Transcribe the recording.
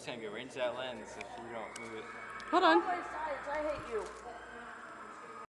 it's gonna go right into that lens if you don't move it. Hold on. On my sides, I hate you.